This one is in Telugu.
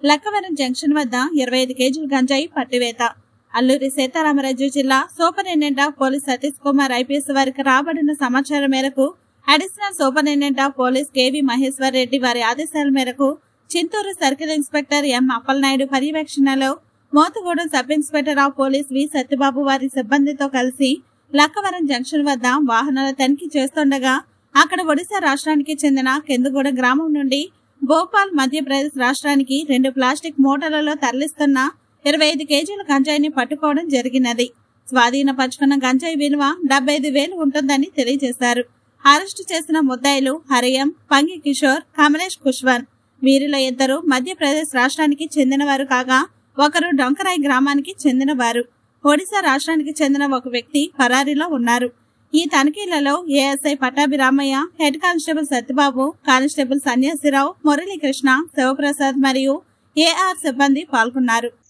లక్కవరం జంక్షన్ వద్ద 25 కేజీల గంజాయి పట్టివేత. అల్లూరి సీతారామరాజు జిల్లా superintendent of police Satish Kumar IPS వారికి రాబడిన సమాచారం మేరకు additional superintendent of police KV Maheshwar Reddy వారి ఆదేశాల మేరకు Chintur circle inspector M Appalanaidu పర్యవేక్షణలో Motugudem sub inspector of police V Satyababu వారి సిబ్బందితో కలిసి లక్కవరం జంక్షన్ వద్ద వాహనాల తనిఖీ చేస్తుండగా అక్కడ ఒడిశా రాష్ట్రానికి చెందిన కెందుగూడ గ్రామం నుండి భోపాల్ మధ్యప్రదేశ్ రాష్ట్రానికి 2 ప్లాస్టిక్ మూటలలో తరలిస్తున్న 25 కేజీల గంజాయిని పట్టుకోవడం జరిగినది. స్వాధీనపరుచుకున్న గంజాయి విలువ 75,000 ఉంటుందని తెలియజేశారు. అరెస్టు చేసిన ముద్దాయిలు హరియం, పంగి కిషోర్, కమలేష్ కుష్వన్. వీరిలో 2 మధ్యప్రదేశ్ రాష్ట్రానికి చెందినవారు కాగా ఒకరు డొంకరాయ్ గ్రామానికి చెందినవారు. ఒడిశా రాష్ట్రానికి చెందిన ఒక వ్యక్తి పరారీలో ఉన్నారు. ఈ తనిఖీలలో ASI Pattabhiramayya, head constable Satyababu, constable Sanyasirao, Muralikrishna, Shivaprasad మరియు ఏఆర్ సిబ్బంది పాల్గొన్నారు.